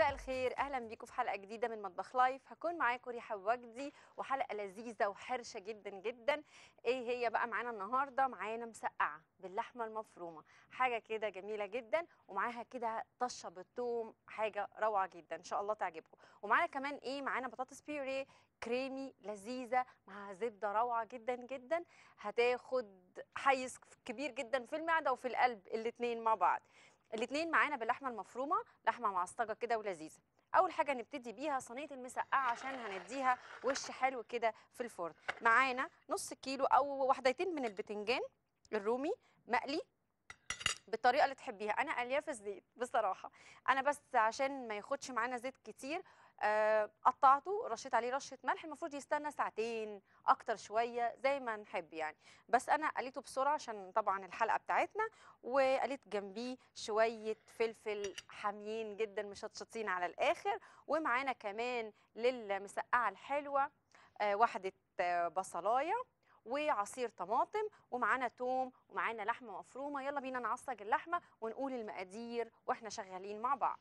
مساء الخير، اهلا بيكم في حلقه جديده من مطبخ لايف. هكون معاكم ريحه وجدي وحلقه لذيذه وحرشه جدا جدا. ايه هي بقى معانا النهارده؟ معانا مسقعه باللحمه المفرومه، حاجه كده جميله جدا، ومعاها كده طشه بالثوم، حاجه روعه جدا ان شاء الله تعجبكم. ومعانا كمان ايه؟ معانا بطاطس بيوري كريمي لذيذه مع زبده روعه جدا جدا، هتاخد حيز كبير جدا في المعده وفي القلب الاثنين مع بعض. الاثنين معانا باللحمه المفرومه، لحمه معصجه كده ولذيذه. اول حاجه نبتدي بيها صينيه المسقعه عشان هنديها وش حلو كده في الفرن. معانا نص كيلو او وحدتين من البتنجان الرومي مقلي بالطريقه اللي تحبيها. انا قليه في الزيت بصراحه، انا بس عشان ما ياخدش معانا زيت كتير قطعته، رشيت عليه رشه ملح، المفروض يستنى ساعتين اكتر شويه زي ما نحب يعني. بس انا قليته بسرعه عشان طبعا الحلقه بتاعتنا، وقليت جنبيه شويه فلفل حاميين جدا مشطشطين على الاخر. ومعانا كمان للمسقعه الحلوه واحده بصلايه وعصير طماطم، ومعانا توم، ومعانا لحمه مفرومه. يلا بينا نعصج اللحمه ونقول المقادير واحنا شغالين مع بعض.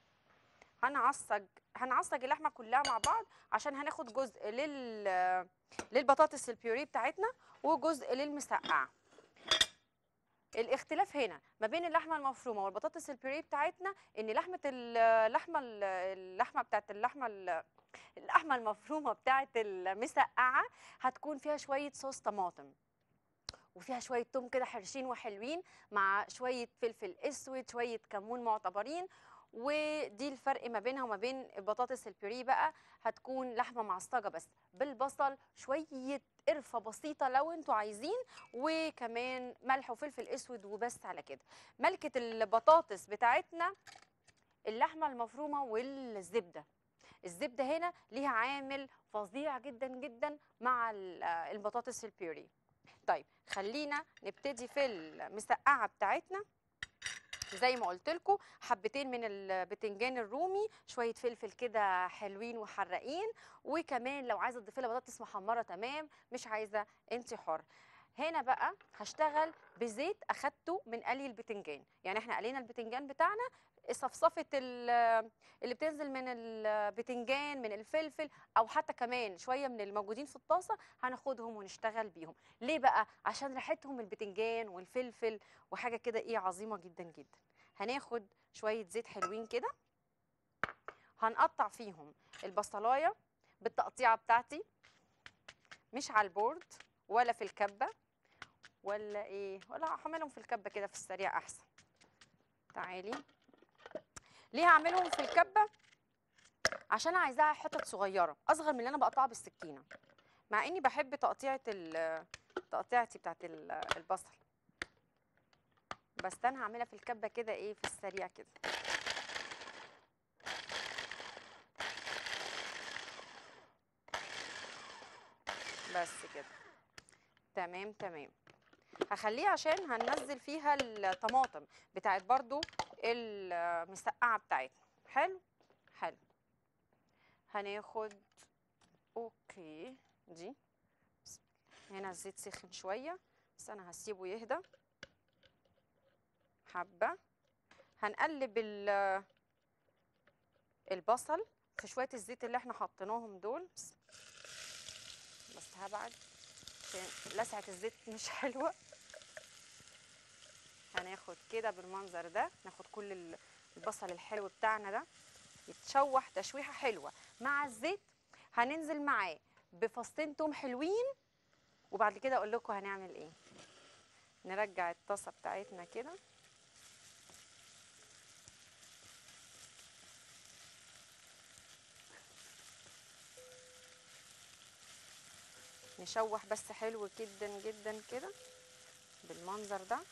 هنعصج اللحمه كلها مع بعض عشان هناخد جزء للبطاطس البيوري بتاعتنا وجزء للمسقعه. الاختلاف هنا ما بين اللحمه المفرومه والبطاطس البيوري بتاعتنا ان اللحمه بتاعت اللحمه المفرومه بتاعت المسقعه هتكون فيها شويه صوص طماطم، وفيها شويه توم كده حرشين وحلوين، مع شويه فلفل اسود، شويه كمون معتبرين. ودي الفرق ما بينها وما بين البطاطس البيوري بقى، هتكون لحمه معصجه بس بالبصل، شويه قرفه بسيطه لو انتوا عايزين، وكمان ملح وفلفل اسود، وبس على كده. ملكه البطاطس بتاعتنا اللحمه المفرومه والزبده. الزبده هنا ليها عامل فظيع جدا جدا مع البطاطس البيوري. طيب خلينا نبتدي في المسقعه بتاعتنا. زي ما قلت لكم، حبتين من البتنجان الرومي، شويه فلفل كده حلوين وحراقين، وكمان لو عايزه تضيفي لها بطاطس محمره تمام، مش عايزه انت حر. هنا بقى هشتغل بزيت اخدته من قلي البتنجان، يعني احنا قلينا البتنجان بتاعنا، صفصفه اللي بتنزل من البتنجان من الفلفل، او حتى كمان شويه من الموجودين في الطاسه هناخدهم ونشتغل بيهم. ليه بقى؟ عشان ريحتهم البتنجان والفلفل وحاجه كده ايه عظيمه جدا جدا. هناخد شويه زيت حلوين كده، هنقطع فيهم البصلايه بالتقطيعه بتاعتي، مش على البورد ولا في الكبه ولا ايه، ولا هعملهم في الكبه كده في السريع احسن. تعالي، ليه هعملهم في الكبه؟ عشان عايزاها حتت صغيره اصغر من اللي انا بقطعها بالسكينه، مع اني بحب تقطيعتي بتاعت البصل، بس انا هعملها في الكبه كده ايه في السريع كده. بس كده تمام تمام. هخليها عشان هننزل فيها الطماطم بتاعت برضو المسقعه بتاعتنا. حلو حلو. هناخد اوكي دي، هنا الزيت سخن شويه بس انا هسيبه يهدى حبه. هنقلب البصل في شويه الزيت اللي احنا حطيناهم دول، بس هبعد عشان لسعه الزيت مش حلوه. هناخد كده بالمنظر ده، ناخد كل البصل الحلو بتاعنا ده يتشوح تشويحه حلوه مع الزيت. هننزل معاه بفصين توم حلوين، وبعد كده اقول لكم هنعمل ايه. نرجع الطاسه بتاعتنا كده، نشوح بس حلو جدا جدا كده بالمنظر ده.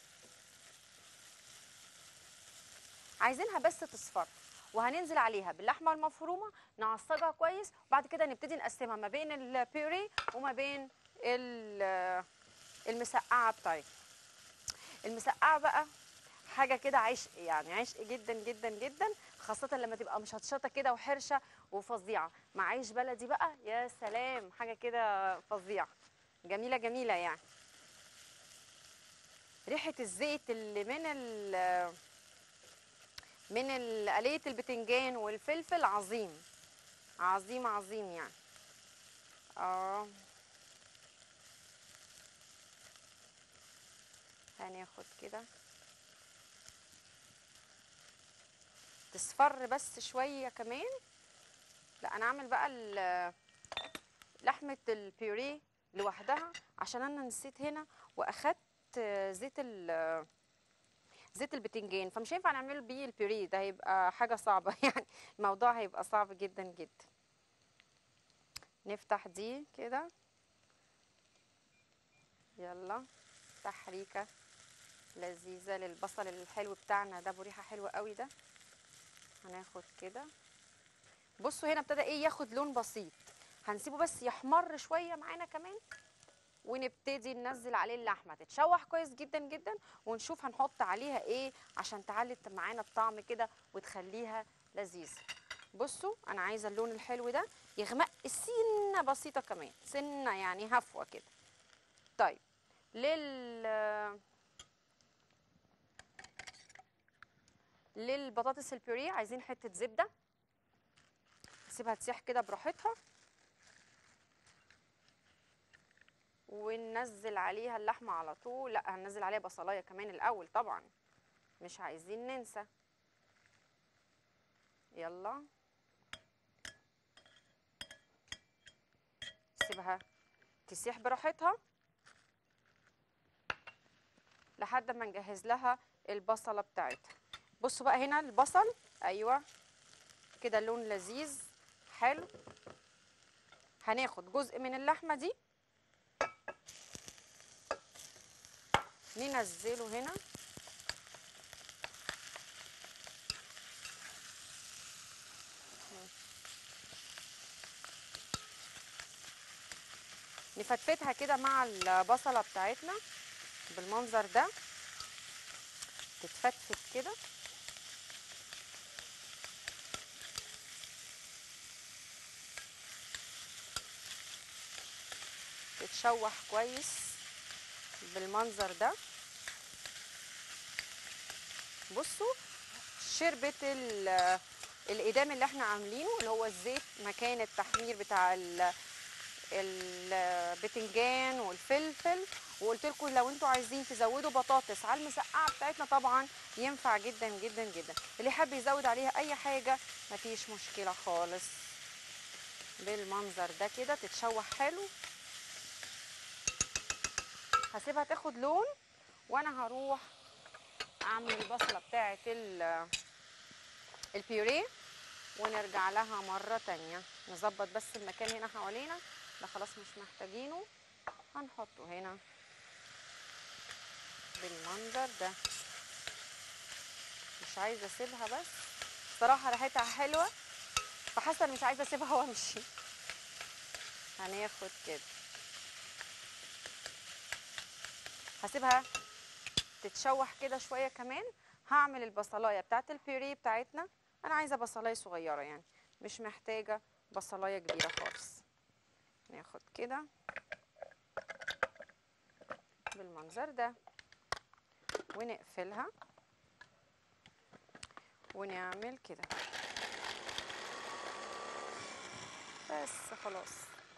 عايزينها بس تصفر، وهننزل عليها باللحمه المفرومه نعصجها كويس، وبعد كده نبتدي نقسمها ما بين البيوري وما بين المسقعه بتاعتنا. المسقعه بقى حاجه كده عشق، يعني عشق جدا جدا جدا، خاصه لما تبقى مشطشطه كده وحرشه وفظيعه مع عيش بلدي بقى، يا سلام، حاجه كده فظيعه جميله جميله يعني. ريحه الزيت اللي من من قلية البتنجان والفلفل عظيم عظيم عظيم يعني. اه هناخد كده تصفر بس شوية كمان. لا انا اعمل بقى لحمة البيوريه لوحدها عشان انا نسيت هنا واخدت زيت زيت البتنجان، فمش هينفع نعمل بيه البيوريه ده، هيبقى حاجة صعبة يعني الموضوع هيبقى صعب جدا جدا. نفتح دي كده، يلا تحريكة لذيذة للبصل الحلو بتاعنا ده، بريحة حلوة قوي ده. هناخد كده، بصوا هنا ابتدى ايه ياخد لون بسيط، هنسيبه بس يحمر شوية معانا كمان، ونبتدي ننزل عليه اللحمة تتشوح كويس جدا جدا، ونشوف هنحط عليها ايه عشان تعلي معانا الطعم كده وتخليها لذيذة. بصوا انا عايزة اللون الحلو ده يغمق سنة بسيطة كمان، سنة يعني هفوة كده. طيب للبطاطس البيوريه عايزين حتة زبدة، نسيبها تسيح كده براحتها، وننزل عليها اللحمة على طول. لا هننزل عليها بصلاية كمان الأول طبعا، مش عايزين ننسى. يلا سيبها تسيح براحتها لحد ما نجهز لها البصلة بتاعتها. بصوا بقى هنا البصل، ايوه كده اللون لذيذ حلو. هناخد جزء من اللحمة دي ننزله هنا، نفتفتها كده مع البصلة بتاعتنا بالمنظر ده، تتفتفت كده. تتشوح كويس بالمنظر ده. بصوا شربت الإدام اللي احنا عاملينه اللي هو الزيت مكان التحمير بتاع البتنجان والفلفل. وقلت لكم لو انتوا عايزين تزودوا بطاطس على المسقعه بتاعتنا طبعا ينفع جدا جدا جدا، اللي يحب يزود عليها اي حاجه مفيش مشكله خالص. بالمنظر ده كده تتشوح حلو، هسيبها تاخد لون وانا هروح اعمل البصله بتاعه البيوريه ونرجع لها مره تانية. نظبط بس المكان هنا حوالينا ده، خلاص مش محتاجينه، هنحطه هنا بالمنظر ده. مش عايزه اسيبها بس صراحه ريحتها حلوه، فحاسه اني مش عايزه اسيبها وامشي. هناخد كده هسيبها تتشوح كده شويه كمان. هعمل البصلايه بتاعت البيوريه بتاعتنا، انا عايزه بصلايه صغيره يعني مش محتاجه بصلايه كبيره خالص. ناخد كده بالمنظر ده ونقفلها ونعمل كده بس خلاص.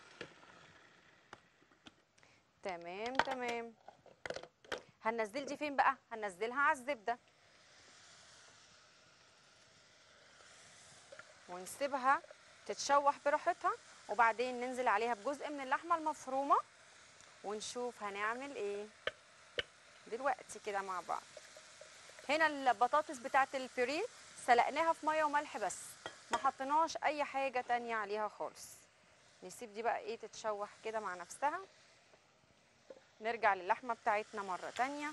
تمام تمام. هننزل دي فين بقى؟ هننزلها على الزبده ونسيبها تتشوح براحتها، وبعدين ننزل عليها بجزء من اللحمه المفرومه ونشوف هنعمل ايه دلوقتي كده مع بعض. هنا البطاطس بتاعت البيوريه سلقناها في ميه وملح بس، ما حطيناش اي حاجه تانية عليها خالص. نسيب دي بقى ايه تتشوح كده مع نفسها. نرجع للحمه بتاعتنا مره تانية.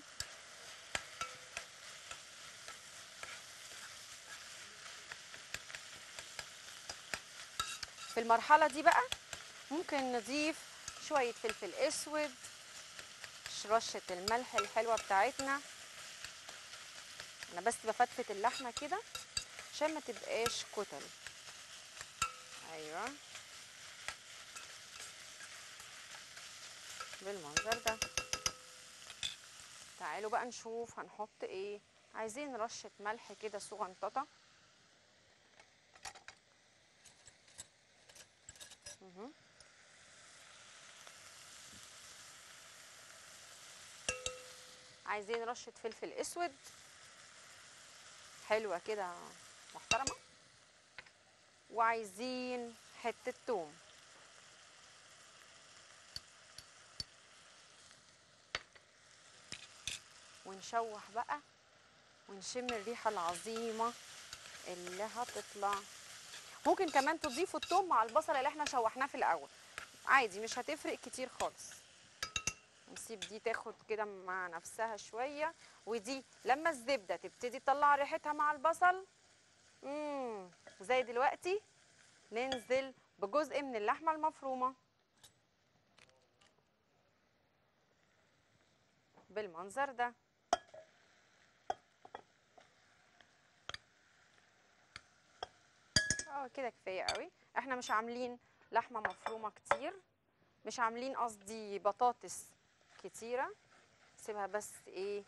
في المرحله دي بقى ممكن نضيف شويه فلفل اسود، رشه الملح الحلوه بتاعتنا. انا بس بفتفت اللحمه كده عشان ما تبقاش كتل. ايوه بالمنظر ده. تعالوا بقى نشوف هنحط ايه عايزين رشه ملح كده صغنططه. مهم. عايزين رشه فلفل اسود حلوه كده محترمه. وعايزين حته توم. ونشوح بقى ونشم الريحه العظيمه اللي هتطلع. ممكن كمان تضيفوا التوم مع البصل اللي احنا شوحناه في الاول، عادي مش هتفرق كتير خالص. نسيب دي تاخد كده مع نفسها شويه، ودي لما الزبده تبتدي تطلع ريحتها مع البصل زي دلوقتي ننزل بجزء من اللحمه المفرومه بالمنظر ده. كده كفايه قوي. احنا مش عاملين لحمه مفرومه كتير، مش عاملين قصدي بطاطس كتيره. سيبها بس ايه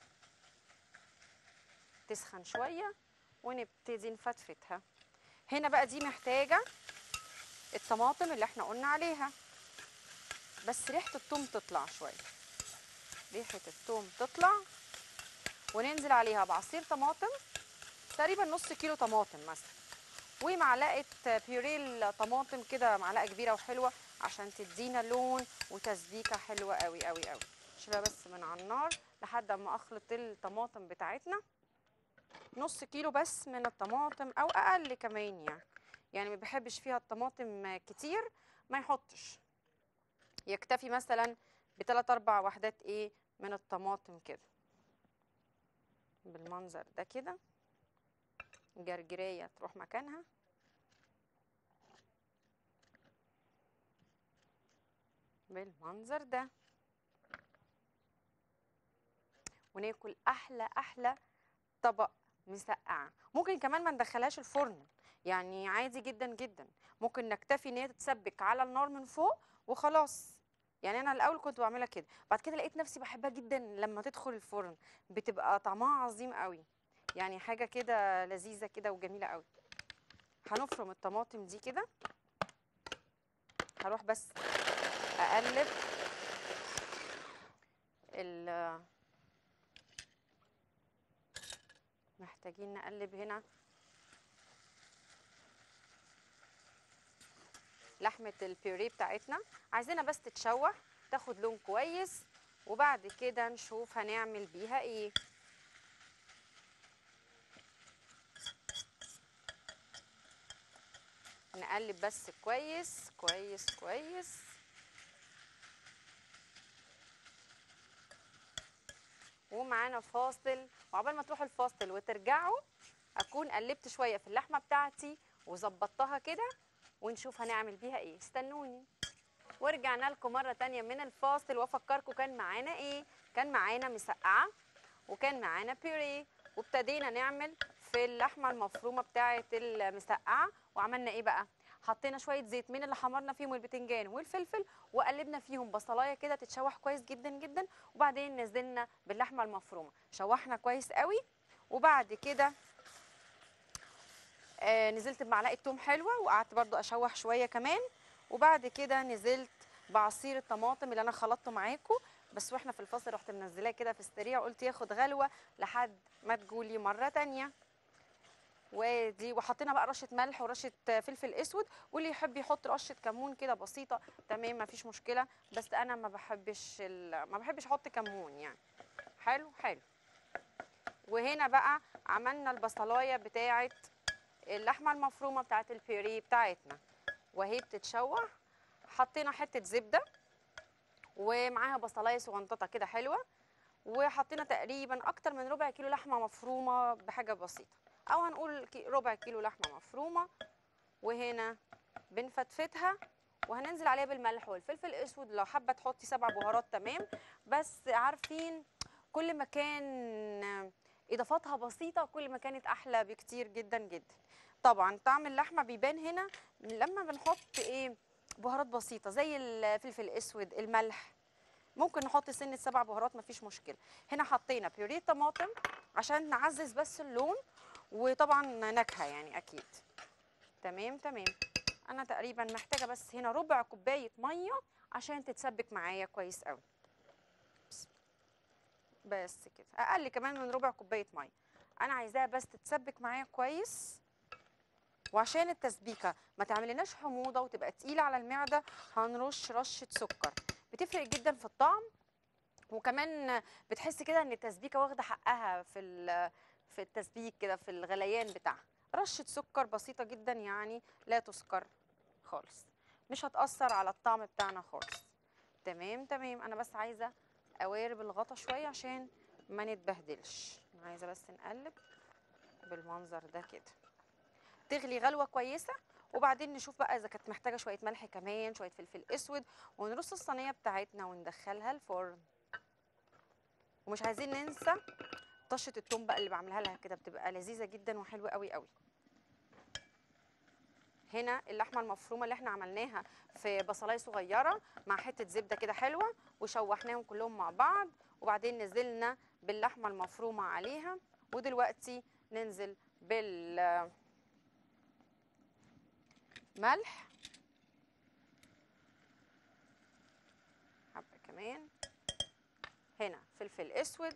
تسخن شويه ونبتدي نفتفتها. هنا بقى دي محتاجه الطماطم اللي احنا قلنا عليها، بس ريحه الثوم تطلع شويه، ريحه الثوم تطلع، وننزل عليها بعصير طماطم تقريبا نص كيلو طماطم مثلا، ومعلقه بيوريه طماطم كده، معلقه كبيره وحلوه عشان تدينا لون وتسبيكه حلوه قوي قوي قوي. شيلها بس من على النار لحد ما اخلط الطماطم بتاعتنا. نص كيلو بس من الطماطم او اقل كمان يعني ما بحبش فيها الطماطم كتير ما يحطش، يكتفي مثلا ب3 4 وحدات من الطماطم كده بالمنظر ده كده. جرجرية تروح مكانها. بالمنظر ده وناكل احلى احلى طبق مسقعه. ممكن كمان ما ندخلهاش الفرن، يعني عادي جدا جدا، ممكن نكتفي ان هي تتسبك على النار من فوق وخلاص. يعني انا الاول كنت بعملها كده، بعد كده لقيت نفسي بحبها جدا لما تدخل الفرن، بتبقى طعمها عظيم قوي، يعني حاجه كده لذيذه كده وجميله قوي. هنفرم الطماطم دي كده. هروح بس اقلب محتاجين نقلب هنا لحمه البيوريه بتاعتنا، عايزينها بس تتشوح تاخد لون كويس، وبعد كده نشوف هنعمل بيها ايه. نقلب بس كويس كويس كويس. ومعانا فاصل، وعقبال ما تروحوا الفاصل وترجعوا اكون قلبت شويه في اللحمه بتاعتي وظبطتها كده، ونشوف هنعمل بيها ايه. استنوني. ورجعنا لكم مره تانية من الفاصل، وافكركم كان معانا ايه. كان معانا مسقعه، وكان معانا بيوريه، وابتدينا نعمل في اللحمه المفرومه بتاعه المسقعه. وعملنا ايه بقى؟ حطينا شويه زيت من اللي حمرنا فيهم البتنجان والفلفل، وقلبنا فيهم بصلايه كده تتشوح كويس جدا جدا، وبعدين نزلنا باللحمه المفرومه شوحنا كويس قوي. وبعد كده نزلت بمعلقه توم حلوه، وقعدت برضو اشوح شويه كمان. وبعد كده نزلت بعصير الطماطم اللي انا خلطته معاكم، بس واحنا في الفاصل رحت منزلاه كده في السريع، قلت ياخد غلوه لحد ما تجولي مره تانية. ودي وحطينا بقى رشه ملح ورشه فلفل اسود، واللي يحب يحط رشه كمون كده بسيطه تمام مفيش مشكله، بس انا ما بحبش احط كمون يعني. حلو حلو. وهنا بقى عملنا البصلايه بتاعه اللحمه المفرومه بتاعه البيوريه بتاعتنا، وهي بتتشوح حطينا حته زبده ومعاها بصلايه صغنططه كده حلوه، وحطينا تقريبا اكتر من ربع كيلو لحمه مفرومه بحاجه بسيطه، او هنقول ربع كيلو لحمه مفرومه. وهنا بنفتفتها وهننزل عليها بالملح والفلفل الاسود، لو حابه تحطي 7 بهارات تمام، بس عارفين كل ما كان اضافاتها بسيطه كل ما كانت احلى بكتير جدا جدا. طبعا طعم اللحمه بيبان هنا لما بنحط بهارات بسيطه زي الفلفل الاسود، الملح. ممكن نحط سنه 7 بهارات مفيش مشكله. هنا حطينا بيوريه طماطم عشان نعزز بس اللون وطبعا نكهه يعني اكيد. تمام تمام. انا تقريبا محتاجه بس هنا ربع كوبايه ميه عشان تتسبك معايا كويس قوي. بس كده، اقل كمان من ربع كوبايه ميه. انا عايزاها بس تتسبك معايا كويس، وعشان التسبيكه ما تعملناش حموضه وتبقى تقيله على المعده هنرش رشه سكر، بتفرق جدا في الطعم، وكمان بتحس كده ان التسبيكه واخده حقها في التسبيك كده في الغليان بتاعها. رشه سكر بسيطه جدا يعني لا تذكر خالص، مش هتأثر على الطعم بتاعنا خالص. تمام تمام. انا بس عايزه اوارب الغطا شويه عشان ما نتبهدلش. عايزه بس نقلب بالمنظر ده كده، تغلي غلوه كويسه، وبعدين نشوف بقى اذا كانت محتاجه شويه ملح كمان، شويه فلفل اسود، ونرص الصينيه بتاعتنا وندخلها الفرن. ومش عايزين ننسى طشه التوم بقى اللي بعملها لها كده، بتبقى لذيذه جدا وحلوه قوي قوي. هنا اللحمه المفرومه اللي احنا عملناها في بصلايه صغيره مع حته زبده كده حلوه، وشوحناهم كلهم مع بعض، وبعدين نزلنا باللحمه المفرومه عليها. ودلوقتي ننزل بالملح، حبه كمان، هنا فلفل اسود.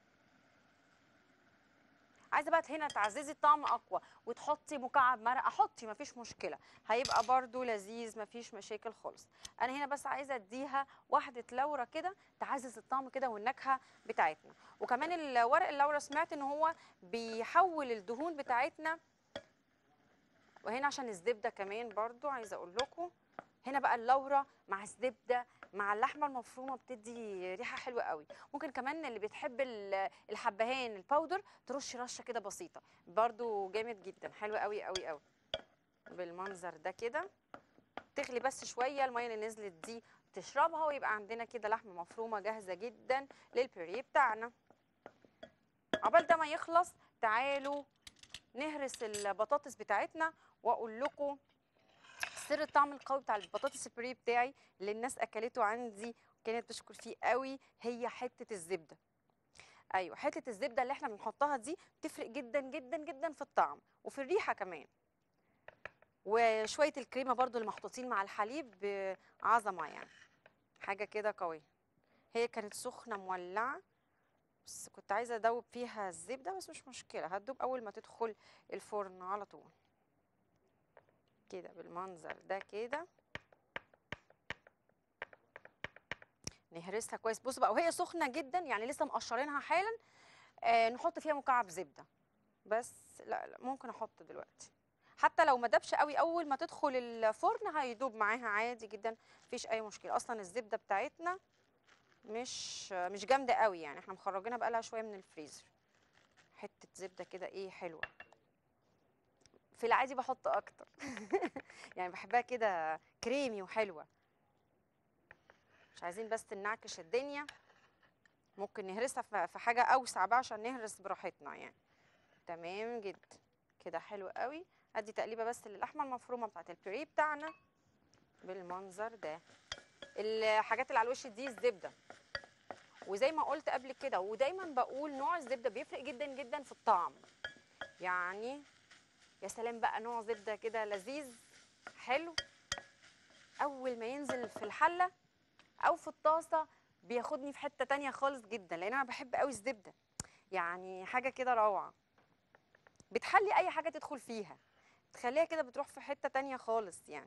عايزه بقى هنا تعززي الطعم اقوى وتحطي مكعب مرقه، حطي مفيش مشكله، هيبقى برده لذيذ مفيش مشاكل خالص. انا هنا بس عايزه اديها واحده لورا كده تعزز الطعم كده والنكهه بتاعتنا. وكمان الورق اللورا سمعت ان هو بيحول الدهون بتاعتنا. وهنا عشان الزبده كمان برده عايزه اقول لكم، هنا بقى اللورا مع الزبده مع اللحمه المفرومه بتدي ريحه حلوه قوي. ممكن كمان اللي بتحب الحبهان الباودر ترش رشه كده بسيطه، برده جامد جدا، حلو قوي قوي قوي. بالمنظر ده كده تغلي بس شويه الميه اللي نزلت دي تشربها، ويبقى عندنا كده لحمه مفرومه جاهزه جدا للبيوريه بتاعنا. عقبال ده ما يخلص تعالوا نهرس البطاطس بتاعتنا، واقول لكم سر الطعم القوي بتاع البطاطس البوريه بتاعي اللي الناس اكلته عندي وكانت تشكر فيه قوي، هي حته الزبده. ايوه، حته الزبده اللي احنا بنحطها دي بتفرق جدا جدا جدا في الطعم وفي الريحه كمان. وشويه الكريمه برضو اللي محطوطين مع الحليب عظمه يعني، حاجه كده قويه. هي كانت سخنه مولعه، بس كنت عايزه ادوب فيها الزبده، بس مش مشكله هتدوب اول ما تدخل الفرن على طول كده بالمنظر ده كده. نهرسها كويس. بصوا بقى وهي سخنه جدا يعني لسه مقشرينها حالا، نحط فيها مكعب زبده بس. لا لا، ممكن احط دلوقتي حتى لو ما دابش قوي، اول ما تدخل الفرن هيدوب معاها عادي جدا، مفيش اي مشكله. اصلا الزبده بتاعتنا مش جامده قوي يعني، احنا مخرجينها بقالها شويه من الفريزر. حته زبده كده ايه حلوه، في العادي بحط اكتر يعني بحبها كده كريمي وحلوه. مش عايزين بس ننعكش الدنيا، ممكن نهرسها في حاجه اوسع بقى عشان نهرس براحتنا يعني. تمام جدا كده، حلو قوي. ادي تقليبه بس للحمه المفرومه بتاعت البيوريه بتاعنا بالمنظر ده. الحاجات اللي على الوش دي الزبده، وزي ما قلت قبل كده ودايما بقول نوع الزبده بيفرق جدا جدا في الطعم. يعني يا سلام بقى نوع زبده كده لذيذ حلو، اول ما ينزل في الحله او في الطاسه بياخدني في حته تانية خالص جدا، لان انا بحب قوي الزبده، يعني حاجه كده روعه، بتحلي اي حاجه تدخل فيها، تخليها كده بتروح في حته تانية خالص يعني.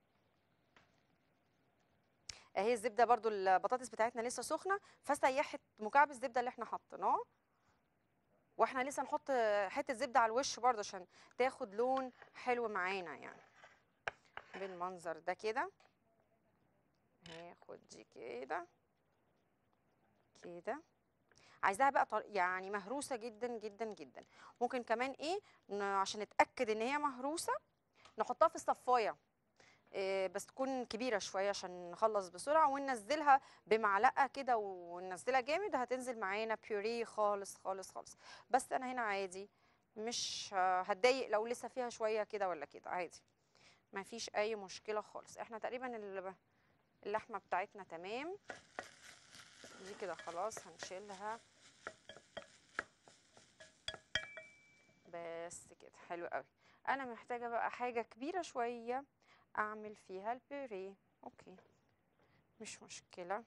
اهي الزبده برضو البطاطس بتاعتنا لسه سخنه، فسيحت مكعب الزبده اللي احنا حطيناه، واحنا لسه نحط حته زبده على الوش برضو عشان تاخد لون حلو معانا يعني بالمنظر ده كده. هاخد دي كده كده، عايزاها بقى يعني مهروسه جدا جدا جدا. ممكن كمان ايه عشان نتاكد ان هي مهروسه نحطها في الصفايه، بس تكون كبيره شويه عشان نخلص بسرعه، وننزلها بمعلقه كده وننزلها جامد، هتنزل معانا بيوريه خالص خالص خالص. بس انا هنا عادي مش هتضايق لو لسه فيها شويه كده ولا كده، عادي ما فيش اي مشكله خالص. احنا تقريبا اللحمه بتاعتنا تمام. دي كده خلاص هنشيلها. بس كده حلو قوي. انا محتاجه بقى حاجه كبيره شويه اعمل فيها البيوريه. اوكي مش مشكله.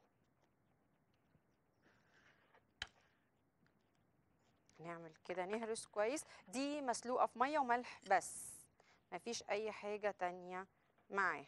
نعمل كده نهرس كويس. دي مسلوقه في ميه وملح بس، مفيش اي حاجه تانية معاه.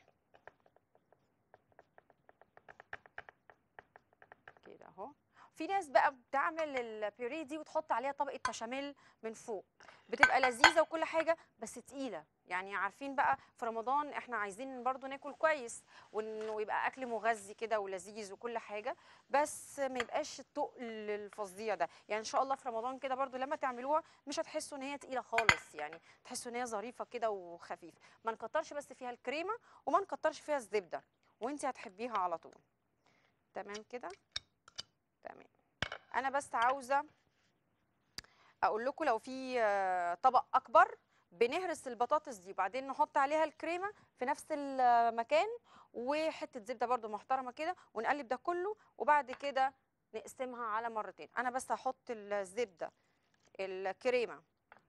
كده اهو. في ناس بقى بتعمل البيوريه دي وتحط عليها طبقه بشاميل من فوق، بتبقى لذيذه وكل حاجه بس تقيله. يعني عارفين بقى في رمضان احنا عايزين برضو ناكل كويس ويبقى اكل مغذي كده ولذيذ وكل حاجه، بس ما يبقاش التقل الفظيع ده. يعني ان شاء الله في رمضان كده برضو لما تعملوها مش هتحسوا ان هي تقيله خالص، يعني تحسوا ان هي ظريفه كده وخفيفه. ما نكترش بس فيها الكريمه وما نكترش فيها الزبده، وانت هتحبيها على طول. تمام كده. تمام. انا بس عاوزه اقول لكم لو في طبق اكبر بنهرس البطاطس دي وبعدين نحط عليها الكريمه في نفس المكان وحته زبده برده محترمه كده ونقلب ده كله، وبعد كده نقسمها على مرتين. انا بس هحط الزبده الكريمه.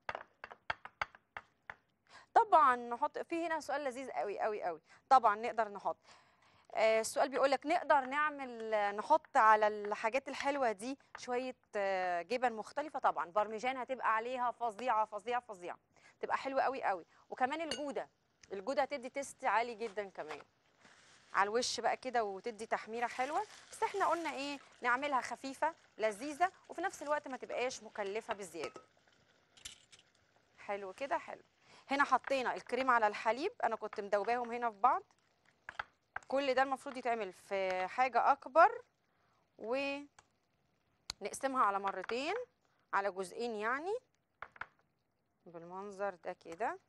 طبعا نحط في هنا سؤال لذيذ قوي قوي قوي. طبعا نقدر نحط السؤال بيقول لك نقدر نعمل نحط على الحاجات الحلوه دي شويه جبن مختلفه. طبعا بارميجان هتبقى عليها فظيعه فظيعه فظيعه، تبقى حلوه قوي قوي. وكمان الجوده، الجوده هتدي تيست عالي جدا كمان على الوش بقى كده وتدي تحميره حلوه. بس احنا قلنا ايه، نعملها خفيفه لذيذه وفي نفس الوقت ما تبقاش مكلفه بزياده. حلو كده حلو. هنا حطينا الكريم على الحليب، انا كنت مدوباهم هنا في بعض. كل ده المفروض يتعمل في حاجه اكبر ونقسمها على مرتين، على جزئين يعني بالمنظر ده كده.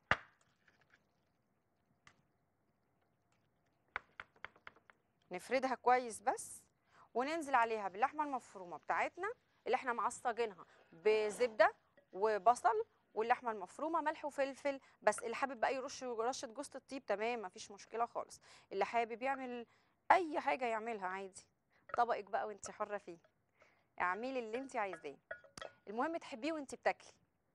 نفردها كويس بس وننزل عليها باللحمه المفرومه بتاعتنا اللي احنا معصجينها بزبده وبصل واللحمه المفرومه ملح وفلفل بس. اللي حابب بقى يرش رشه جوز الطيب تمام مفيش مشكله خالص. اللي حابب يعمل اي حاجه يعملها عادي، طبقك بقى وانت حره فيه، اعملي اللي انت عايزاه، المهم تحبيه وانت بتاكلي.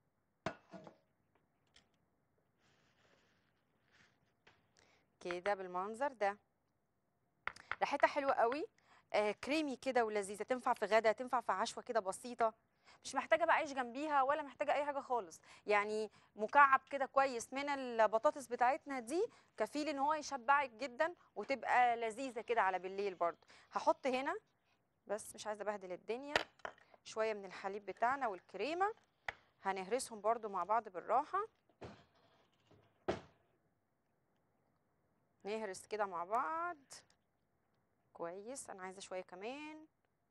كده بالمنظر ده ريحتها حلوه قوي. كريمي كده ولذيذه، تنفع في غدا تنفع في عشوه كده بسيطه، مش محتاجه بقى عيش جنبيها ولا محتاجه اي حاجه خالص. يعني مكعب كده كويس من البطاطس بتاعتنا دي كفيل ان هو يشبعك جدا وتبقى لذيذه كده على بالليل برضو. هحط هنا بس مش عايزه ابهدل الدنيا شويه من الحليب بتاعنا والكريمه، هنهرسهم برضو مع بعض بالراحه. نهرس كده مع بعض كويس. انا عايزه شويه كمان.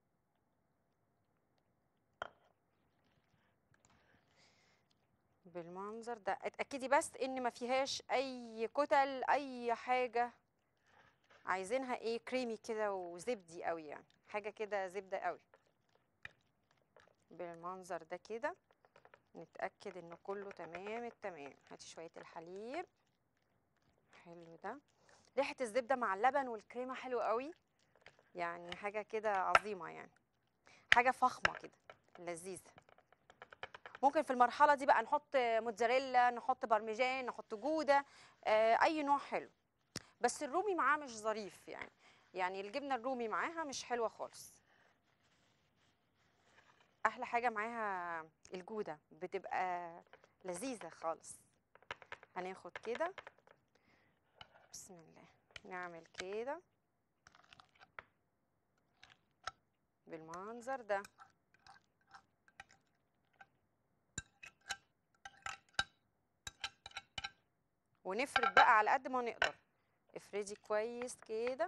بالمنظر ده اتاكدي بس ان ما فيهاش اي كتل اي حاجه. عايزينها ايه كريمي كده وزبدي قوي، يعني حاجه كده زبده قوي. بالمنظر ده كده نتاكد ان كله تمام التمام. هاتي شويه الحليب. حلو ده. ريحه الزبده مع اللبن والكريمه حلوه قوي، يعني حاجه كده عظيمه، يعني حاجه فخمه كده لذيذه. ممكن في المرحله دي بقى نحط موتزاريلا، نحط بارميجان، نحط جوده، اي نوع حلو. بس الرومي معاه مش ظريف يعني، يعني الجبنه الرومي معاها مش حلوه خالص. احلى حاجه معاها الجوده بتبقى لذيذه خالص. هناخد كده بسم الله نعمل كده بالمنظر ده. ونفرد بقى على قد ما نقدر، افردي كويس كده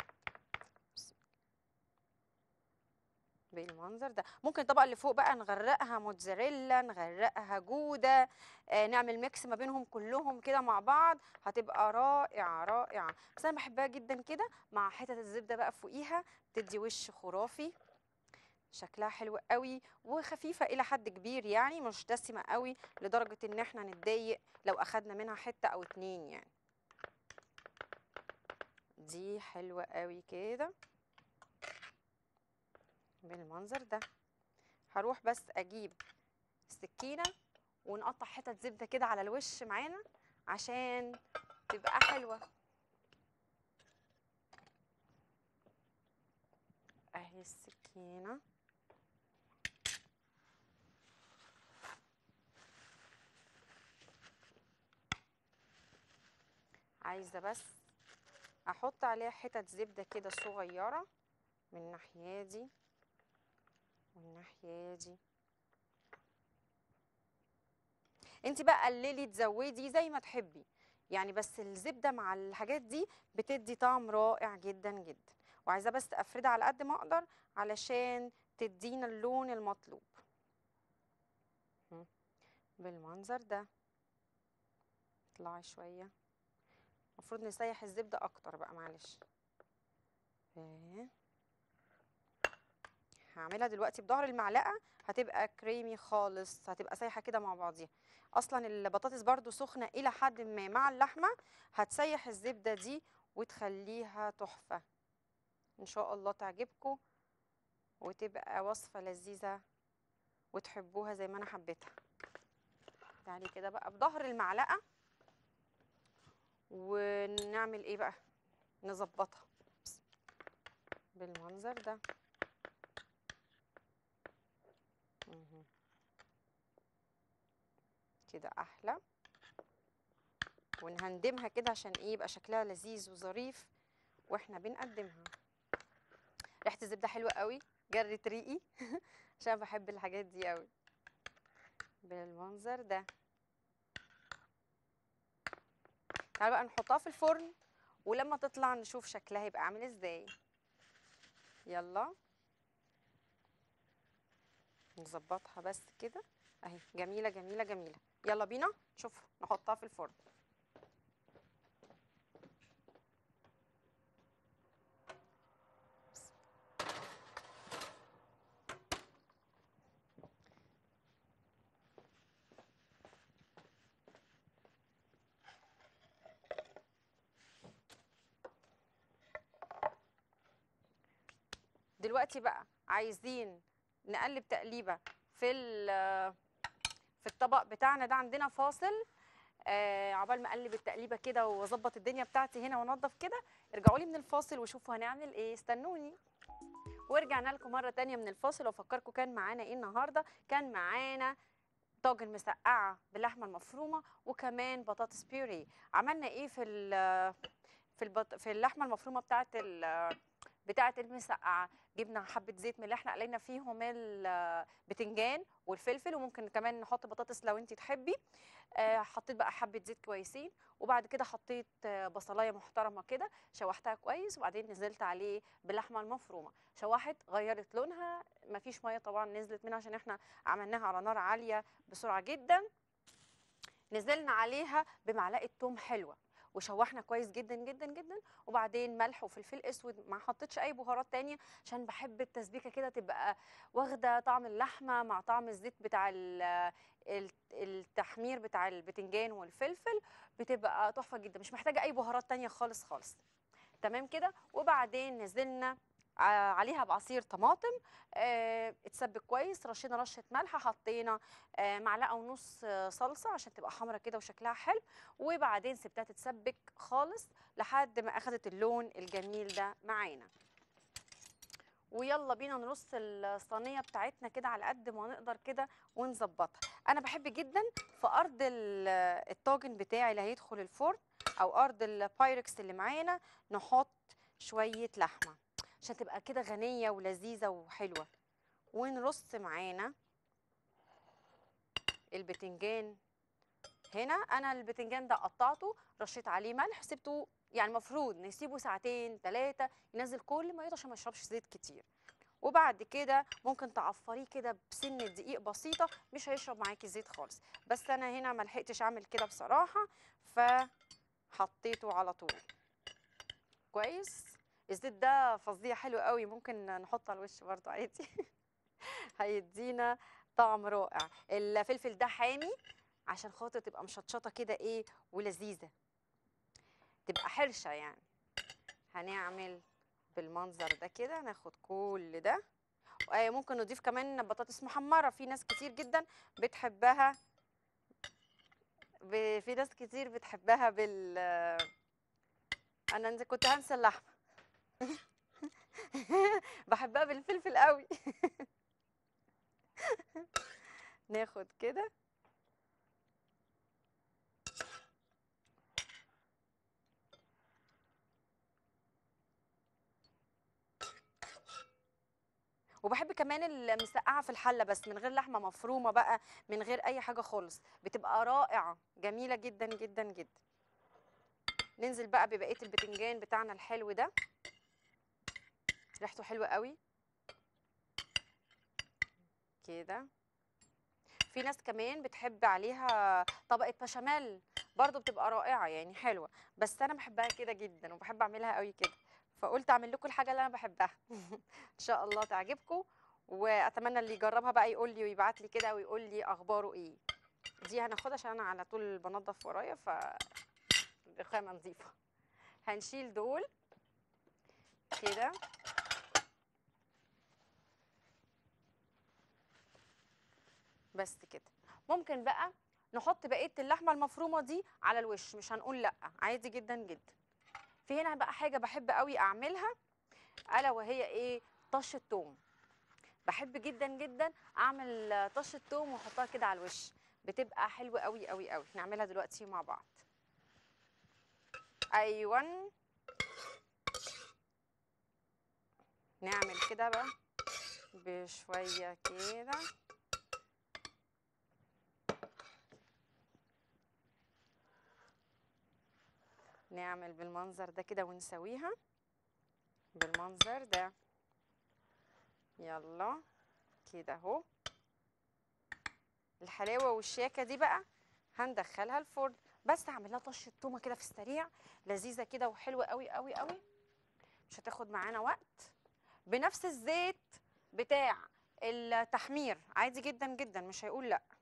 بالمنظر ده. ممكن الطبقه اللي فوق بقى نغرقها موتزاريلا، نغرقها جوده، نعمل ميكس ما بينهم كلهم كده مع بعض، هتبقى رائعه رائعه. بس انا بحبها جدا كده مع حتت الزبده بقى فوقيها، بتدي وش خرافي. شكلها حلو قوي وخفيفه الى حد كبير، يعني مش دسمه قوي لدرجه ان احنا نتضايق لو اخدنا منها حته او اتنين يعني. دي حلوه قوي كده. بالمنظر ده. هروح بس اجيب السكينه ونقطع حتت زبده كده على الوش معانا عشان تبقى حلوه. اهي السكينه. عايزه بس احط عليها حتت زبده كده صغيره من الناحيه دي والناحيه دي. انت بقى قللي تزودي زي ما تحبي يعني، بس الزبده مع الحاجات دي بتدي طعم رائع جدا جدا. وعايزه بس افردها على قد ما اقدر علشان تدينا اللون المطلوب. بالمنظر ده. اطلعي شويه. المفروض نسيح الزبده اكتر بقى، معلش. هعملها دلوقتي بظهر المعلقه، هتبقى كريمي خالص، هتبقى سايحه كده مع بعضيها. اصلا البطاطس برضو سخنه الى حد ما مع اللحمه، هتسيح الزبده دي وتخليها تحفه. ان شاء الله تعجبكم وتبقى وصفه لذيذه وتحبوها زي ما انا حبيتها. تعالي كده بقى بظهر المعلقه، ونعمل ايه بقى؟ نظبطها بالمنظر ده. كده احلى. ونهندمها كده عشان ايه يبقى شكلها لذيذ وظريف واحنا بنقدمها. ريحه الزبده حلوه قوي، جرت ريقي عشان بحب الحاجات دي قوي. بالمنظر ده. تعالوا بقى نحطها في الفرن، ولما تطلع نشوف شكلها يبقى عامل ازاي. يلا نظبطها بس كده اهي، جميله جميله جميله. يلا بينا نشوف نحطها في الفرن. دلوقتي بقى عايزين نقلب تقليبه في الطبق بتاعنا ده. عندنا فاصل. عقبال ما اقلب التقليبه كده واظبط الدنيا بتاعتي هنا وانضف كده، ارجعوا لي من الفاصل وشوفوا هنعمل ايه. استنوني. ورجعنا لكم مره تانية من الفاصل، وافكركم كان معانا ايه النهارده. كان معانا طاجن مسقعه باللحمه المفرومه، وكمان بطاطس بيوري. عملنا ايه في اللحمه المفرومه بتاعه المسقعه. جبنا حبه زيت من اللي احنا قلينا فيهم البتنجان والفلفل، وممكن كمان نحط بطاطس لو انت تحبي. حطيت بقى حبه زيت كويسين، وبعد كده حطيت بصلايه محترمه كده، شوحتها كويس، وبعدين نزلت عليه باللحمه المفرومه. شوحت غيرت لونها، مفيش ميه طبعا نزلت منها عشان احنا عملناها على نار عاليه بسرعه جدا. نزلنا عليها بمعلقه توم حلوه، وشوحنا كويس جدا جدا جدا. وبعدين ملح وفلفل اسود، ما حطيتش اي بهارات تانية عشان بحب التسبيكه كده تبقى واخده طعم اللحمه مع طعم الزيت بتاع التحمير بتاع البتنجان والفلفل، بتبقى تحفه جدا. مش محتاجه اي بهارات تانية خالص خالص. تمام كده. وبعدين نزلنا عليها بعصير طماطم اتسبك كويس، رشينا رشه ملح، حطينا معلقه ونص صلصه عشان تبقى حمرا كده وشكلها حلو. وبعدين سبتها تتسبك خالص لحد ما اخدت اللون الجميل ده معانا. ويلا بينا نرص الصينيه بتاعتنا كده على قد ما نقدر كده ونظبطها. انا بحب جدا في ارض الطاجن بتاعي اللي هيدخل الفرن، او ارض البايركس اللي معانا، نحط شويه لحمه عشان تبقى كده غنيه ولذيذه وحلوه. ونرص معانا البتنجان. هنا انا البتنجان ده قطعته، رشيت عليه ملح، سبته يعني المفروض نسيبه ساعتين 3 ينزل كل ميته عشان ما يشربش زيت كتير. وبعد كده ممكن تعفريه كده بسنه دقيق بسيطه، مش هيشرب معاكي زيت خالص. بس انا هنا ما لحقتش اعمل كده بصراحه، فحطيته على طول. كويس. الزيت ده فظيع حلو قوي، ممكن نحطه على الوش برضه عادي هيدينا طعم رائع. الفلفل ده حامي عشان خاطر تبقى مشطشطه كده ايه ولذيذه، تبقى حرشه يعني. هنعمل بالمنظر ده كده، ناخد كل ده. ممكن نضيف كمان بطاطس محمره، في ناس كتير جدا بتحبها. في ناس كتير بتحبها انا كنت هنسى اللحمه. بحبها بالفلفل قوي. ناخد كده. وبحب كمان المسقعه في الحله، بس من غير لحمه مفرومه بقى، من غير اي حاجه خالص، بتبقى رائعه جميله جدا جدا جدا. ننزل بقى ببقيه البتنجان بتاعنا الحلو ده، ريحته حلوه قوي كده. في ناس كمان بتحب عليها طبقه بشاميل، برضو بتبقى رائعه يعني حلوه، بس انا بحبها كده جدا وبحب اعملها قوي كده، فقلت اعمل لكم الحاجه اللي انا بحبها. ان شاء الله تعجبكم، واتمنى اللي يجربها بقى يقول لي ويبعت لي كده ويقول لي اخباره ايه. دي هناخدها عشان انا على طول بنضف ورايا، الرخامه نظيفه. هنشيل دول كده. بس كده. ممكن بقى نحط بقيه اللحمه المفرومه دي على الوش، مش هنقول لا، عادي جدا جدا. في هنا بقى حاجه بحب قوي اعملها، الا وهي ايه؟ طشه توم. بحب جدا جدا اعمل طشه توم واحطها كده على الوش، بتبقى حلوه قوي قوي قوي. نعملها دلوقتي مع بعض. ايوه، نعمل كده بقى بشويه كده. نعمل بالمنظر ده كده ونسويها بالمنظر ده. يلا كده اهو. الحلاوه والشياكه دي بقى هندخلها الفرن، بس هعمل لها طشه تومه كده في السريع، لذيذه كده وحلوه قوي قوي قوي، مش هتاخد معانا وقت. بنفس الزيت بتاع التحمير عادي جدا جدا، مش هيقول لا.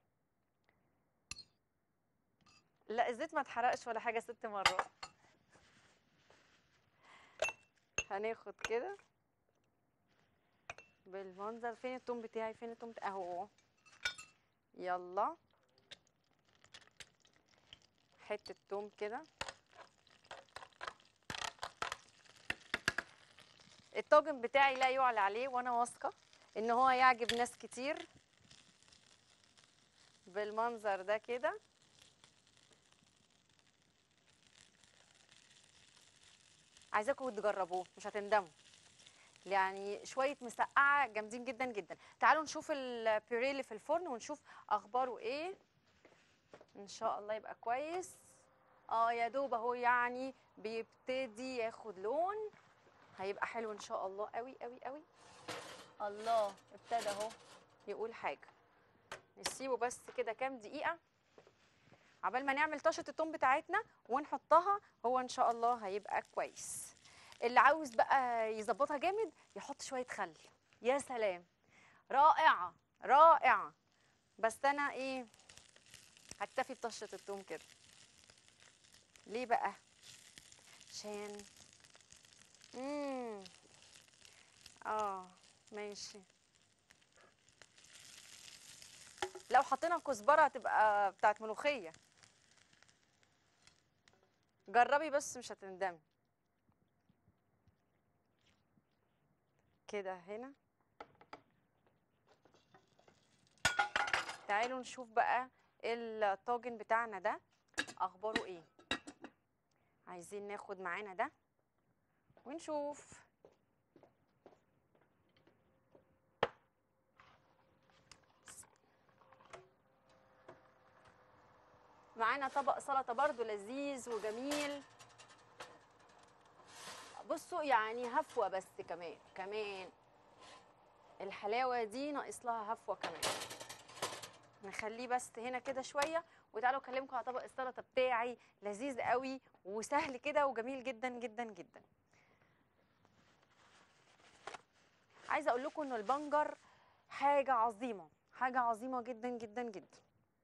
لا الزيت ما اتحرقش ولا حاجه 6 مرات. هناخد كده بالمنظر. فين التوم بتاعي؟ فين التوم اهو. يلا حته توم كده. الطاجن بتاعي لا يعلى عليه، وانا واثقه ان هو يعجب ناس كتير بالمنظر ده كده. عايزاكم تجربوه مش هتندموا، يعني شويه مسقعه جامدين جدا جدا. تعالوا نشوف البيوريه اللي في الفرن ونشوف اخباره ايه. ان شاء الله يبقى كويس. يا دوب اهو، يعني بيبتدي ياخد لون، هيبقى حلو ان شاء الله قوي قوي قوي. الله، ابتدى اهو يقول حاجه. نسيبه بس كده كام دقيقه عبال ما نعمل طشه التوم بتاعتنا ونحطها، هو ان شاء الله هيبقى كويس. اللي عاوز بقى يظبطها جامد يحط شويه خل، يا سلام، رائعه رائعه. بس انا ايه، هكتفي بطشه التوم كده. ليه بقى؟ عشان امم اه ماشي. لو حطينا كزبره هتبقى بتاعت ملوخيه. جربي بس مش هتندمي. كده هنا. تعالوا نشوف بقى الطاجن بتاعنا ده اخباره ايه. عايزين ناخد معانا ده ونشوف. معانا طبق سلطه برضو لذيذ وجميل. بصوا يعني هفوه، بس كمان الحلاوه دي ناقص لها هفوه كمان. نخليه بس هنا كده شويه، وتعالوا اكلمكم على طبق السلطه بتاعي، لذيذ قوي وسهل كده وجميل جدا جدا جدا. عايزه اقول لكم ان البنجر حاجه عظيمه، حاجه عظيمه جدا جدا جدا.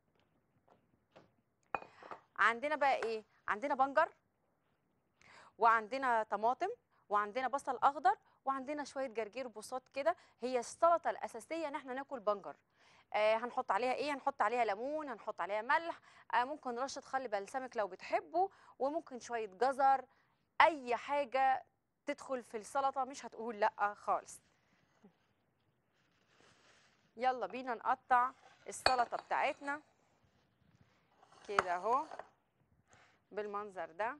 عندنا بقى ايه؟ عندنا بنجر، وعندنا طماطم، وعندنا بصل اخضر، وعندنا شويه جرجير بساط كده. هي السلطه الاساسيه ان احنا ناكل بنجر. هنحط عليها ايه؟ هنحط عليها ليمون، هنحط عليها ملح، ممكن رشه خل بلسمك لو بتحبوا، وممكن شويه جزر. اي حاجه تدخل في السلطه مش هتقول لا خالص. يلا بينا نقطع السلطه بتاعتنا كده اهو بالمنظر ده.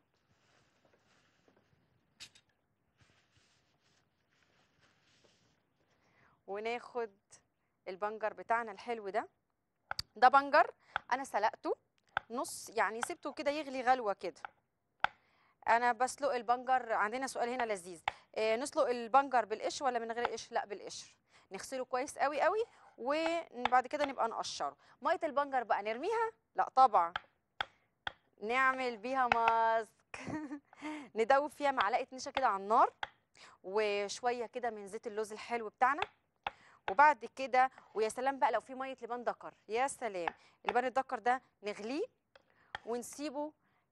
وناخد البنجر بتاعنا الحلو ده. ده بنجر انا سلقته نص، يعني سبته كده يغلي غلوه كده. انا بسلق البنجر. عندنا سؤال هنا لذيذ، نسلق البنجر بالقشر ولا من غير قشر؟ لا بالقشر. نغسله كويس قوي قوي وبعد كده نبقى نقشره. ميه البنجر بقى نرميها؟ لا طبعا، نعمل بيها ماسك. ندوب فيها معلقه نشا كده على النار، وشويه كده من زيت اللوز الحلو بتاعنا. وبعد كده ويا سلام بقى لو في ميه لبان دكر، يا سلام. اللبان الدكر ده نغليه ونسيبه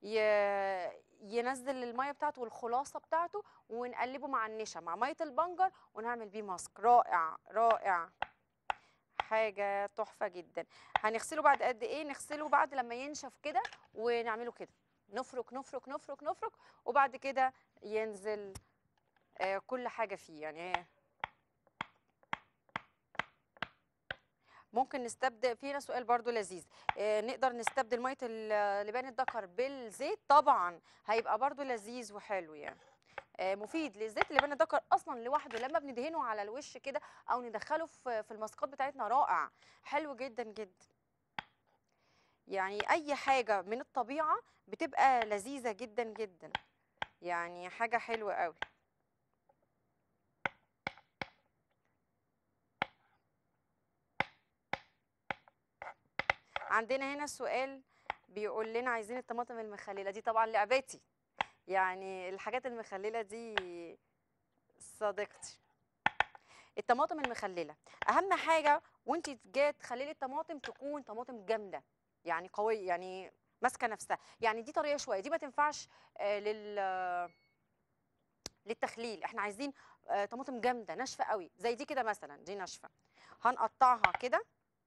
ينزل الميه بتاعته والخلاصه بتاعته، ونقلبه مع النشا مع ميه البنجر ونعمل بيه ماسك رائع رائع. حاجه تحفه جدا. هنغسله بعد قد ايه؟ نغسله بعد لما ينشف كده ونعمله كده، نفرك نفرك نفرك نفرك، وبعد كده ينزل كل حاجه فيه. يعني ممكن نستبدل. فينا سؤال برضو لذيذ، نقدر نستبدل ميه لبان الدكر بالزيت؟ طبعا هيبقى برضو لذيذ وحلو يعني. مفيد للزيت. لبان الدكر اصلا لوحده لما بندهنه على الوش كده او ندخله في الماسكات بتاعتنا رائع، حلو جدا جدا. يعني اي حاجه من الطبيعه بتبقى لذيذه جدا جدا، يعني حاجه حلوه قوي. عندنا هنا سؤال بيقول لنا عايزين الطماطم المخلله. دي طبعا لعبتي، يعني الحاجات المخلله دي صديقتي. الطماطم المخلله اهم حاجه وانت جايه تخللي الطماطم تكون طماطم جامده، يعني قويه، يعني ماسكه نفسها. يعني دي طريه شويه، دي ما تنفعش للتخليل. احنا عايزين طماطم جامده ناشفه قوي زي دي كده مثلا. دي ناشفه، هنقطعها كده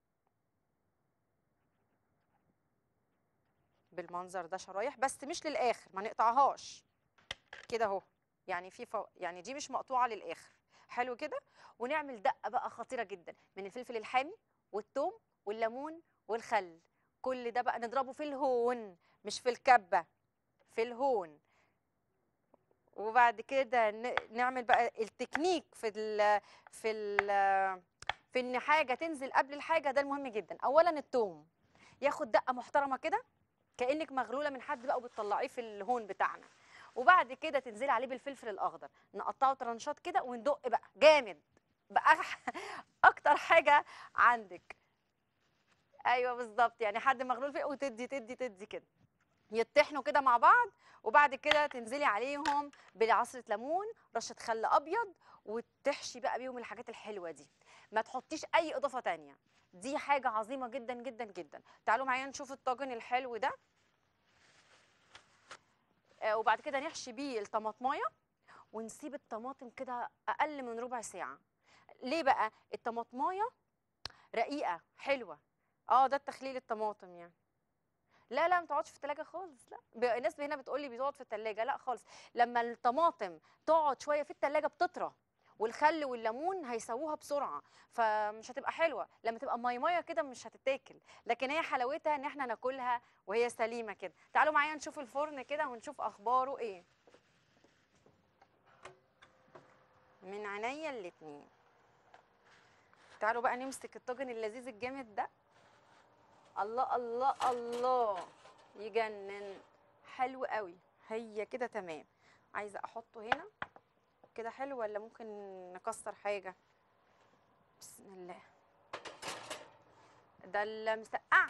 بالمنظر ده شرايح، بس مش للاخر، ما نقطعهاش كده اهو. يعني يعني دي مش مقطوعه للاخر. حلو كده. ونعمل دقه بقى خطيره جدا من الفلفل الحامي والثوم والليمون والخل. كل ده بقى نضربه في الهون، مش في الكبه، في الهون. وبعد كده نعمل بقى التكنيك في ان حاجه تنزل قبل الحاجه. ده المهم جدا. اولا الثوم ياخد دقه محترمه كده كانك مغلوله من حد بقى وبتطلعيه في الهون بتاعنا. وبعد كده تنزلي عليه بالفلفل الاخضر، نقطعه طرنشات كده وندق بقى جامد بقى. اكتر حاجه عندك. ايوه بالظبط، يعني حد مغلول فيه وتدي تدي تدي كده يطحنوا كده مع بعض. وبعد كده تنزلي عليهم بعصره ليمون، رشه خل ابيض، وتحشي بقى بيهم الحاجات الحلوه دي. ما تحطيش اي اضافه تانية. دي حاجه عظيمه جدا جدا جدا. تعالوا معايا نشوف الطاجن الحلو ده. وبعد كده نحشي بيه الطماطمايه ونسيب الطماطم كده اقل من ربع ساعه. ليه بقى؟ الطماطمايه رقيقه حلوه. ده التخليل الطماطم يعني. لا لا، ما تقعدش في التلاجة خالص. لا، الناس هنا بتقول لي بتقعد في التلاجة. لا خالص. لما الطماطم تقعد شويه في التلاجة بتطرى، والخل والليمون هيسووها بسرعه، فمش هتبقى حلوه. لما تبقى ميه كده مش هتتاكل. لكن هي حلاوتها ان احنا ناكلها وهي سليمه كده. تعالوا معايا نشوف الفرن كده ونشوف اخباره ايه. من عينيا الاتنين. تعالوا بقى نمسك الطاجن اللذيذ الجامد ده. الله الله الله، يجنن. حلو قوي. هي كده تمام. عايزه احطه هنا كده حلو ولا ممكن نكسر حاجه؟ بسم الله. ده المسقعه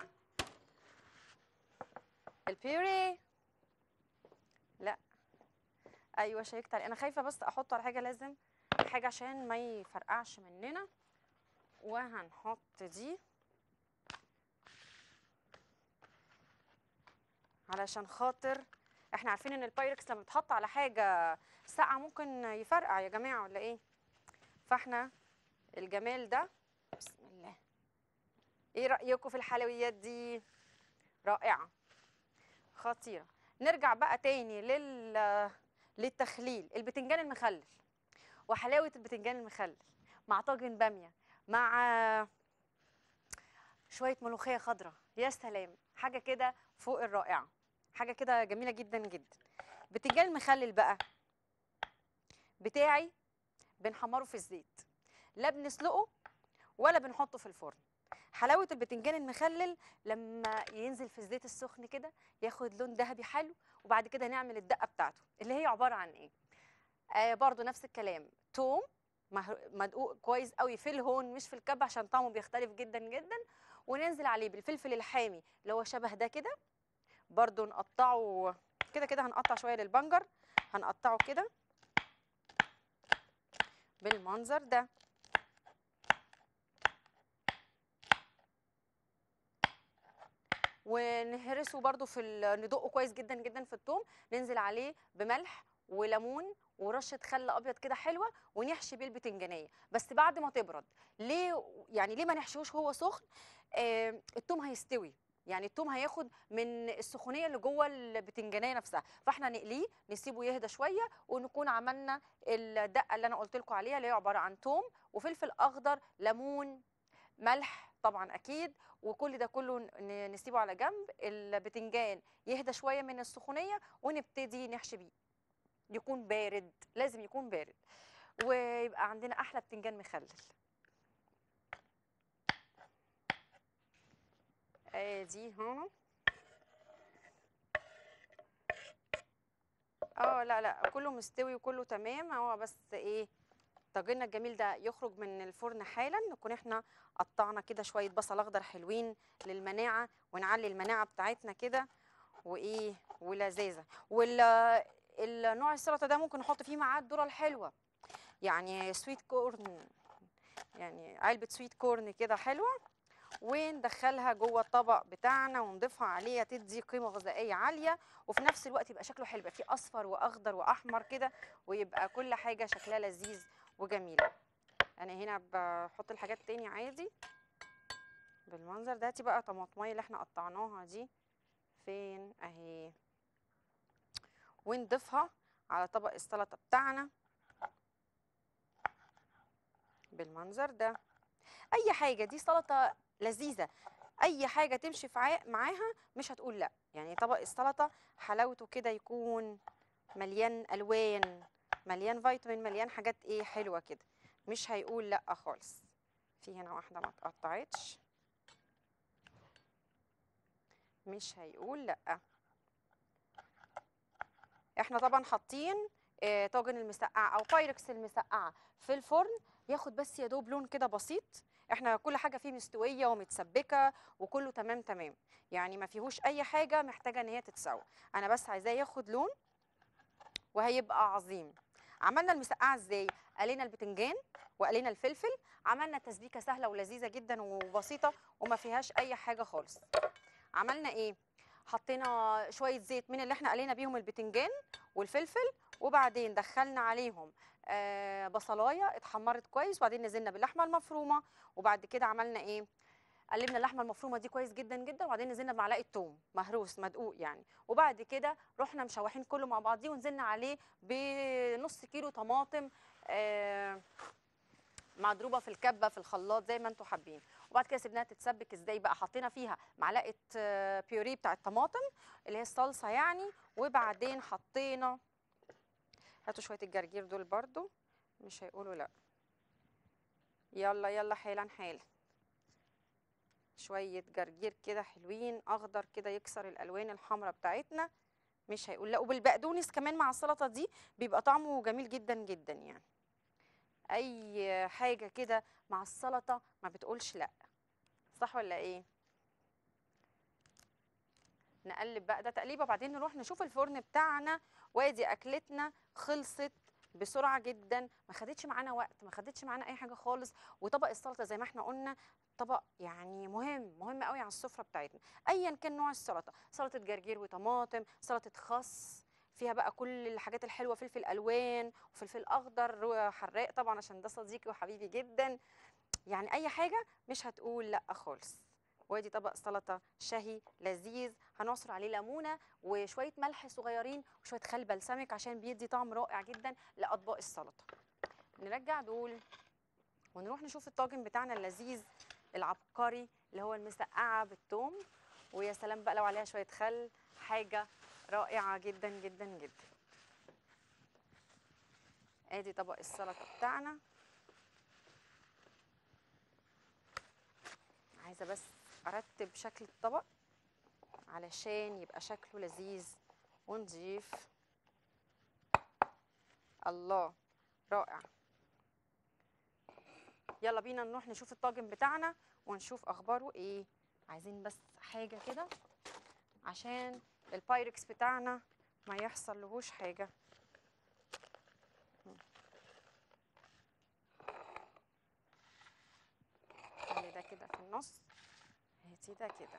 البيوري. لا ايوه شيكت عليه. انا خايفه بس احطه على حاجه، لازم حاجه عشان ما يفرقعش مننا. وهنحط دي علشان خاطر احنا عارفين ان البايركس لما بتحط على حاجه ساقعه ممكن يفرقع يا جماعه ولا ايه؟ فاحنا الجمال ده، بسم الله. ايه رايكم في الحلويات دي؟ رائعه، خطيره. نرجع بقى تاني للتخليل. البتنجان المخلل وحلاوه البتنجان المخلل مع طاجن باميه مع شويه ملوخيه خضراء، يا سلام، حاجه كده فوق الرائعه، حاجه كده جميله جدا جدا. البتنجان المخلل بقى بتاعي بنحمره في الزيت، لا بنسلقه ولا بنحطه في الفرن. حلاوه البتنجان المخلل لما ينزل في الزيت السخن كده ياخد لون ذهبي حلو، وبعد كده نعمل الدقه بتاعته اللي هي عباره عن ايه؟ برضو نفس الكلام، توم مدقوق كويس قوي في الهون مش في الكب عشان طعمه بيختلف جدا جدا، وننزل عليه بالفلفل الحامي اللي هو شبه ده كده، برضو نقطعه كده كده، هنقطع شويه للبنجر، هنقطعه كده بالمنظر ده. ونهرسه برضو ندقه كويس جدا جدا في الثوم، ننزل عليه بملح وليمون ورشه خل ابيض كده حلوه، ونحشي بيه البتنجانيه بس بعد ما تبرد. ليه يعني ليه ما نحشيهوش هو سخن؟ الثوم هيستوي، يعني الثوم هياخد من السخونيه اللي جوه البتنجانيه نفسها، فاحنا نقليه نسيبه يهدى شويه، ونكون عملنا الدقه اللي انا قلت لكم عليها اللي هي عباره عن ثوم وفلفل اخضر ليمون ملح طبعا اكيد، وكل ده كله نسيبه على جنب. البتنجان يهدى شويه من السخونيه ونبتدي نحشي بيه، يكون بارد، لازم يكون بارد، ويبقى عندنا احلى بتنجان مخلل. ادي هون. لا لا، كله مستوي وكله تمام، هو بس ايه، طاجننا الجميل ده يخرج من الفرن حالا، نكون احنا قطعنا كده شويه بصل اخضر حلوين للمناعه، ونعلي المناعه بتاعتنا كده، وايه ولذيذه. والنوع السلطه ده ممكن نحط فيه معاه الذره الحلوه، يعني سويت كورن، يعني علبه سويت كورن كده حلوه، وندخلها جوه الطبق بتاعنا ونضيفها عليها، تدي قيمه غذائيه عاليه، وفي نفس الوقت يبقى شكله حلو، يبقى فيه اصفر واخضر واحمر كده، ويبقى كل حاجه شكلها لذيذ وجميله. انا هنا بحط الحاجات تاني عادي بالمنظر ده. هاتي بقى طماطمايه اللي احنا قطعناها دي فين اهي، ونضيفها على طبق السلطه بتاعنا بالمنظر ده. اي حاجه، دي سلطه لذيذه، اي حاجه تمشي معاها مش هتقول لا. يعني طبق السلطه حلاوته كده يكون مليان الوان، مليان فيتامين، مليان حاجات ايه حلوه كده، مش هيقول لا خالص. في هنا واحده ما اتقطعتش، مش هيقول لا. احنا طبعا حاطين طاجن المسقعه او بايركس المسقعه في الفرن، ياخد بس يا دوب لون كده بسيط. احنا كل حاجه فيه مستويه ومتسبكه وكله تمام تمام، يعني ما فيهوش اي حاجه محتاجه ان هي تتسوى، انا بس عايزاه ياخد لون وهيبقى عظيم. عملنا المسقعه ازاي؟ قلينا البتنجان وقلينا الفلفل، عملنا تسبيكه سهله ولذيذه جدا وبسيطه وما فيهاش اي حاجه خالص. عملنا ايه؟ حطينا شويه زيت من اللي احنا قلينا بيهم البتنجان والفلفل، وبعدين دخلنا عليهم بصلايه اتحمرت كويس، وبعدين نزلنا باللحمه المفرومه، وبعد كده عملنا ايه؟ قلبنا اللحمه المفرومه دي كويس جدا جدا، وبعدين نزلنا بمعلقه توم مهروس مدقوق يعني، وبعد كده رحنا مشوحين كله مع بعضيه، ونزلنا عليه بنص كيلو طماطم مضروبه في الكبه في الخلاط زي ما انتم حابين، وبعد كده سيبناها تتسبك. ازاي بقى؟ حطينا فيها معلقه بيوري بتاع الطماطم اللي هي الصلصه يعني، وبعدين حطينا، هاتوا شويه الجرجير دول برضو مش هيقولوا لا، يلا يلا حالا حالا، شويه جرجير كده حلوين اخضر كده يكسر الالوان الحمراء بتاعتنا، مش هيقول لا. وبالبقدونس كمان مع السلطه دي بيبقى طعمه جميل جدا جدا يعني، اي حاجه كده مع السلطه ما بتقولش لا، صح ولا ايه؟ نقلب بقى ده تقليبه، وبعدين نروح نشوف الفرن بتاعنا، وادي اكلتنا خلصت بسرعه جدا، ما خدتش معانا وقت، ما خدتش معانا اي حاجه خالص. وطبق السلطه زي ما احنا قلنا طبق يعني مهم قوي على السفره بتاعتنا، ايا كان نوع السلطه، سلطه جرجير وطماطم، سلطه خس فيها بقى كل الحاجات الحلوه، فلفل الوان وفلفل اخضر وحراق طبعا عشان ده صديقي وحبيبي جدا، يعني اي حاجه مش هتقول لا خالص. وادي طبق سلطه شهي لذيذ، هنعصر عليه ليمونه وشويه ملح صغيرين وشويه خل بلسمك عشان بيدي طعم رائع جدا لاطباق السلطه. نرجع دول ونروح نشوف الطاجن بتاعنا اللذيذ العبقري اللي هو المسقعه بالثوم، ويا سلام بقى لو عليها شويه خل، حاجه رائعه جدا جدا جدا. ادي طبق السلطه بتاعنا، عايزه بس ارتب شكل الطبق علشان يبقى شكله لذيذ ونضيف. الله، رائع. يلا بينا نروح نشوف الطاجن بتاعنا ونشوف اخباره ايه. عايزين بس حاجه كده عشان البايركس بتاعنا ما يحصل لهوش حاجه. خلي ده كده في النص، هاتي ده كده.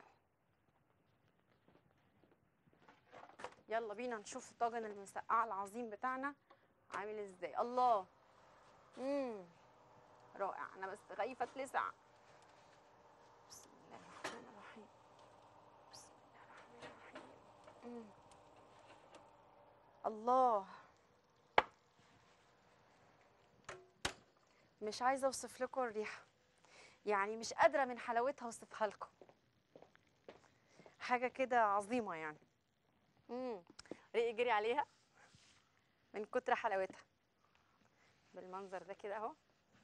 يلا بينا نشوف الطاجن المسقعه العظيم بتاعنا عامل ازاي. الله، رائع. انا بس خايفه اتلسع. بسم الله الرحمن الرحيم، بسم الله الرحمن الرحيم. الله، مش عايزه اوصف لكم الريحه، يعني مش قادره من حلاوتها اوصفها لكم، حاجه كده عظيمه يعني. ريقي جري عليها من كتر حلاوتها. بالمنظر ده كده اهو.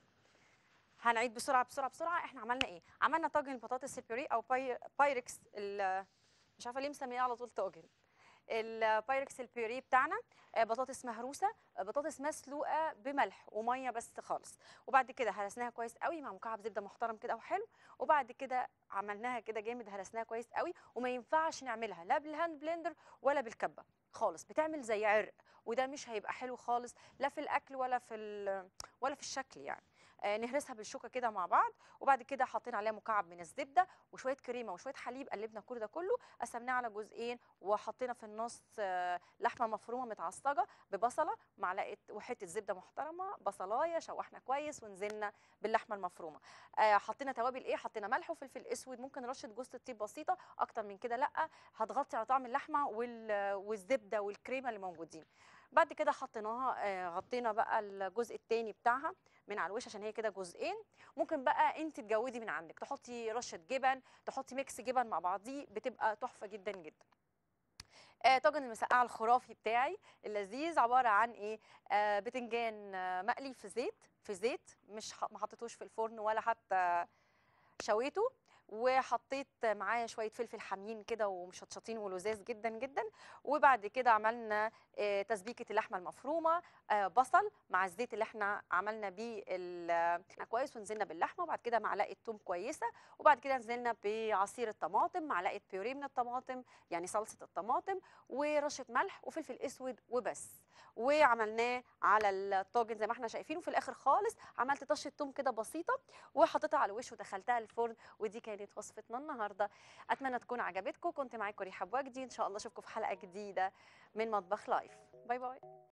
هنعيد بسرعه بسرعه بسرعه، احنا عملنا ايه؟ عملنا طاجن البطاطس البيوري او بايركس، مش عارفه ليه مسميه على طول طاجن البايركس البيوري بتاعنا. بطاطس مهروسه، بطاطس مسلوقه بملح وميه بس خالص، وبعد كده هرسناها كويس قوي مع مكعب زبده محترم كده وحلو، وبعد كده عملناها كده جامد، هرسناها كويس قوي. وما ينفعش نعملها لا بالهاند بلندر ولا بالكبه خالص، بتعمل زي عرق، وده مش هيبقى حلو خالص لا في الاكل ولا في الشكل يعني. نهرسها بالشوكه كده مع بعض، وبعد كده حطينا عليها مكعب من الزبده وشويه كريمه وشويه حليب، قلبنا كل ده كله، قسمناه على جزئين، وحطينا في النص لحمه مفرومه متعصجه ببصله، معلقه وحته زبده محترمه، بصلايه شوحنا كويس ونزلنا باللحمه المفرومه. حطينا توابل ايه؟ حطينا ملح وفلفل اسود، ممكن رشه جوز الطيب بسيطه، اكتر من كده لا، هتغطي على طعم اللحمه والزبده والكريمه اللي موجودين. بعد كده حطيناها، غطينا بقى الجزء الثاني بتاعها من على الوش عشان هي كده جزئين. ممكن بقى انت تجودي من عندك، تحطي رشه جبن، تحطي ميكس جبن مع بعضيه، بتبقى تحفه جدا جدا. طاجن المسقعه الخرافي بتاعي اللذيذ عباره عن ايه؟ بتنجان مقلي في زيت، مش ما حطيتوش في الفرن ولا حتى شويته، وحطيت معاه شويه فلفل حامين كده ومشطشطين ولذاذ جدا جدا. وبعد كده عملنا تسبيكه اللحمه المفرومه، بصل مع الزيت اللي احنا عملنا بيه كويس، ونزلنا باللحمه، وبعد كده معلقه توم كويسه، وبعد كده نزلنا بعصير الطماطم، معلقه بيوريه من الطماطم يعني صلصه الطماطم، ورشه ملح وفلفل اسود وبس. وعملناه على الطاجن زي ما احنا شايفين، وفي الاخر خالص عملت طشه توم كده بسيطه وحطيتها على الوش ودخلتها الفرن. ودي كانت وصفتنا النهارده، اتمنى تكون عجبتكم. كنت معاكم ريحه بوجدي، ان شاء الله اشوفكم في حلقه جديده من مطبخ لايف. باي باي.